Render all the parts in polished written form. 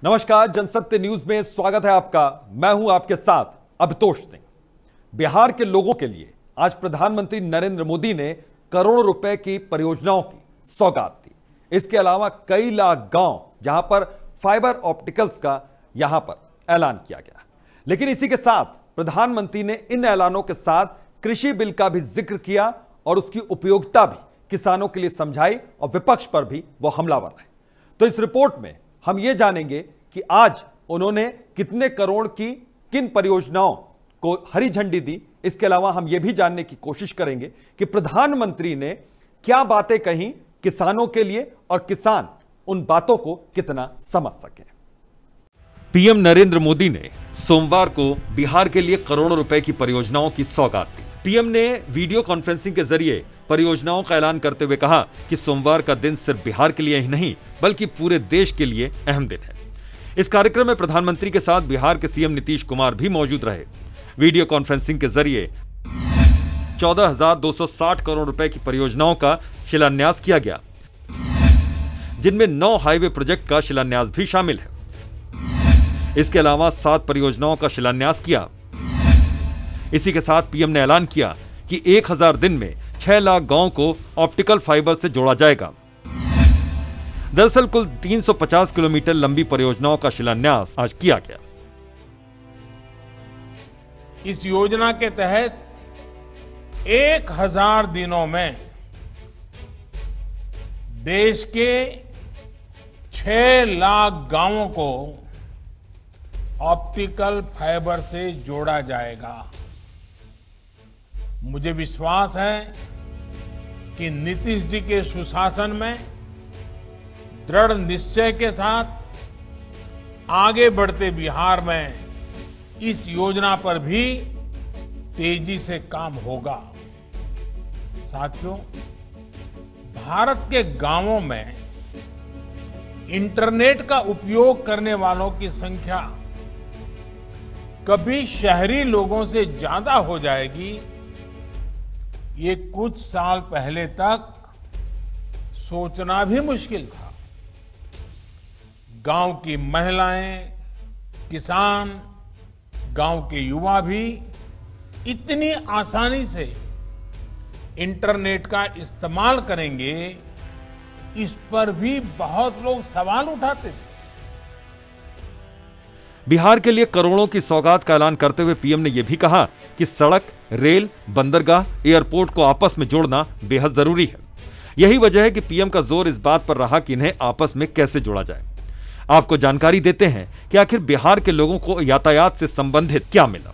नमस्कार, जनसत्य न्यूज में स्वागत है आपका। मैं हूं आपके साथ अभितोष सिंह। बिहार के लोगों के लिए आज प्रधानमंत्री नरेंद्र मोदी ने करोड़ों रुपए की परियोजनाओं की सौगात दी। इसके अलावा कई लाख गांव जहां पर फाइबर ऑप्टिकल्स का यहां पर ऐलान किया गया। लेकिन इसी के साथ प्रधानमंत्री ने इन ऐलानों के साथ कृषि बिल का भी जिक्र किया और उसकी उपयोगिता भी किसानों के लिए समझाई और विपक्ष पर भी वो हमलावर रहे। तो इस रिपोर्ट में हम ये जानेंगे कि आज उन्होंने कितने करोड़ की किन परियोजनाओं को हरी झंडी दी। इसके अलावा हम ये भी जानने की कोशिश करेंगे कि प्रधानमंत्री ने क्या बातें कही किसानों के लिए और किसान उन बातों को कितना समझ सके। पीएम नरेंद्र मोदी ने सोमवार को बिहार के लिए करोड़ों रुपए की परियोजनाओं की सौगात दी। पीएम ने वीडियो कॉन्फ्रेंसिंग के जरिए परियोजनाओं का ऐलान करते हुए कहा कि सोमवार का दिन सिर्फ बिहार के लिए ही नहीं बल्कि पूरे देश के लिए अहम दिन है। इस कार्यक्रम में प्रधानमंत्री के साथ बिहार के सीएम नीतीश कुमार भी मौजूद रहे। वीडियो कॉन्फ्रेंसिंग के जरिए 14,260 करोड़ रुपए की परियोजनाओं का शिलान्यास किया गया, जिनमें 9 हाईवे प्रोजेक्ट का शिलान्यास भी शामिल है। इसके अलावा 7 परियोजनाओं का शिलान्यास किया। इसी के साथ पीएम ने ऐलान किया कि 1000 दिन में 6 लाख गांव को ऑप्टिकल फाइबर से जोड़ा जाएगा। दरअसल कुल 350 किलोमीटर लंबी परियोजनाओं का शिलान्यास आज किया गया। इस योजना के तहत 1000 दिनों में देश के 6 लाख गांवों को ऑप्टिकल फाइबर से जोड़ा जाएगा। मुझे विश्वास है कि नीतीश जी के सुशासन में दृढ़ निश्चय के साथ आगे बढ़ते बिहार में इस योजना पर भी तेजी से काम होगा। साथियों, भारत के गांवों में इंटरनेट का उपयोग करने वालों की संख्या कभी शहरी लोगों से ज्यादा हो जाएगी, ये कुछ साल पहले तक सोचना भी मुश्किल था। गांव की महिलाएं, किसान, गांव के युवा भी इतनी आसानी से इंटरनेट का इस्तेमाल करेंगे, इस पर भी बहुत लोग सवाल उठाते थे। बिहार के लिए करोड़ों की सौगात का ऐलान करते हुए पीएम ने यह भी कहा कि सड़क, रेल, बंदरगाह, एयरपोर्ट को आपस में जोड़ना बेहद जरूरी है। यही वजह है कि पीएम का जोर इस बात पर रहा कि इन्हें आपस में कैसे जोड़ा जाए। आपको जानकारी देते हैं कि आखिर बिहार के लोगों को यातायात से संबंधित क्या मिला।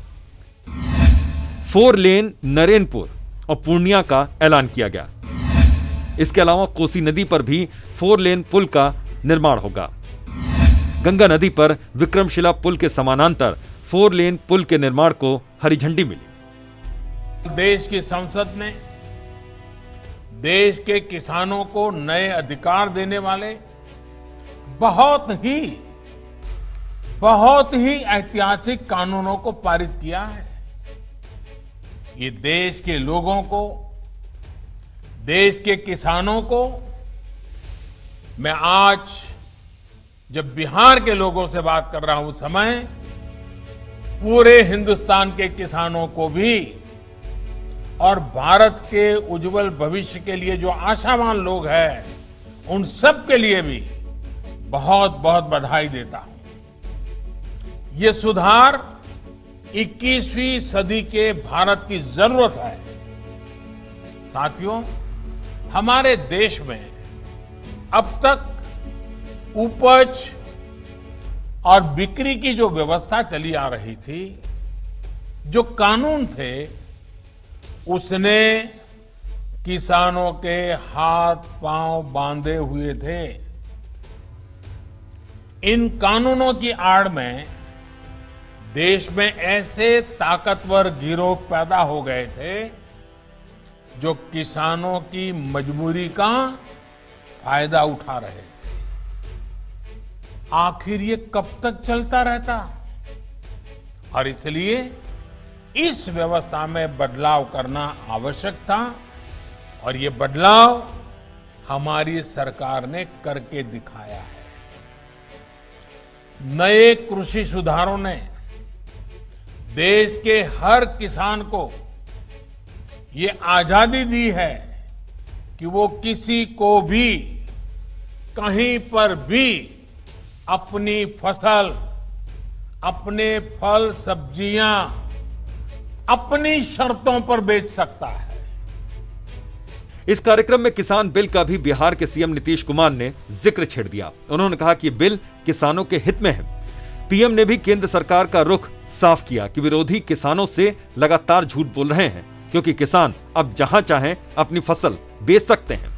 4 लेन नरेनपुर और पूर्णिया का ऐलान किया गया। इसके अलावा कोसी नदी पर भी 4 लेन पुल का निर्माण होगा। गंगा नदी पर विक्रमशिला पुल के समानांतर 4 लेन पुल के निर्माण को हरी झंडी मिली। देश की संसद ने देश के किसानों को नए अधिकार देने वाले बहुत ही ऐतिहासिक कानूनों को पारित किया है। ये देश के लोगों को, देश के किसानों को, मैं आज जब बिहार के लोगों से बात कर रहा हूं, उस समय पूरे हिंदुस्तान के किसानों को भी और भारत के उज्जवल भविष्य के लिए जो आशावान लोग हैं, उन सब के लिए भी बहुत बहुत बधाई देता हूं। ये सुधार 21वीं सदी के भारत की जरूरत है। साथियों, हमारे देश में अब तक उपज और बिक्री की जो व्यवस्था चली आ रही थी, जो कानून थे, उसने किसानों के हाथ पांव बांधे हुए थे। इन कानूनों की आड़ में देश में ऐसे ताकतवर गिरोह पैदा हो गए थे जो किसानों की मजबूरी का फायदा उठा रहे थे। आखिर ये कब तक चलता रहता? और इसलिए इस व्यवस्था में बदलाव करना आवश्यक था और ये बदलाव हमारी सरकार ने करके दिखाया है। नए कृषि सुधारों ने देश के हर किसान को ये आजादी दी है कि वो किसी को भी कहीं पर भी अपनी फसल, अपने फल सब्जियां अपनी शर्तों पर बेच सकता है। इस कार्यक्रम में किसान बिल का भी बिहार के सीएम नीतीश कुमार ने जिक्र छेड़ दिया। उन्होंने कहा कि बिल किसानों के हित में है। पीएम ने भी केंद्र सरकार का रुख साफ किया कि विरोधी किसानों से लगातार झूठ बोल रहे हैं, क्योंकि किसान अब जहां चाहें अपनी फसल बेच सकते हैं।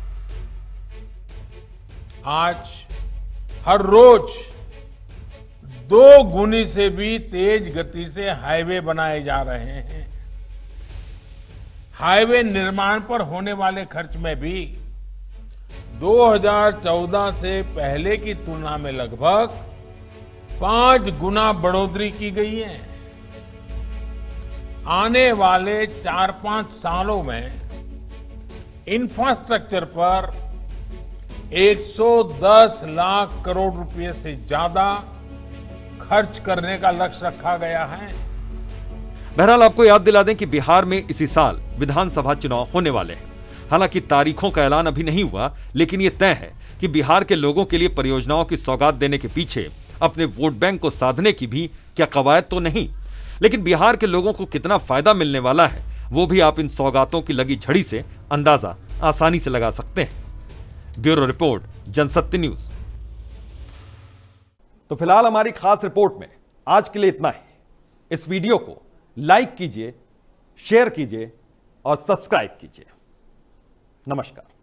आज हर रोज 2 गुनी से भी तेज गति से हाईवे बनाए जा रहे हैं। हाईवे निर्माण पर होने वाले खर्च में भी 2014 से पहले की तुलना में लगभग 5 गुना बढ़ोतरी की गई है। आने वाले 4-5 सालों में इंफ्रास्ट्रक्चर पर 110 लाख करोड़ रुपए से ज्यादा खर्च करने का लक्ष्य रखा गया है। बहरहाल आपको याद दिला दें कि बिहार में इसी साल विधानसभा चुनाव होने वाले हैं। हालांकि तारीखों का ऐलान अभी नहीं हुआ, लेकिन यह तय है कि बिहार के लोगों के लिए परियोजनाओं की सौगात देने के पीछे अपने वोट बैंक को साधने की भी क्या कवायद तो नहीं, लेकिन बिहार के लोगों को कितना फायदा मिलने वाला है वो भी आप इन सौगातों की लगी झड़ी से अंदाजा आसानी से लगा सकते हैं। Bureau report, Jansatya news. तो फिलहाल हमारी खास रिपोर्ट में आज के लिए इतना ही। इस वीडियो को लाइक कीजिए, शेयर कीजिए और सब्सक्राइब कीजिए। नमस्कार।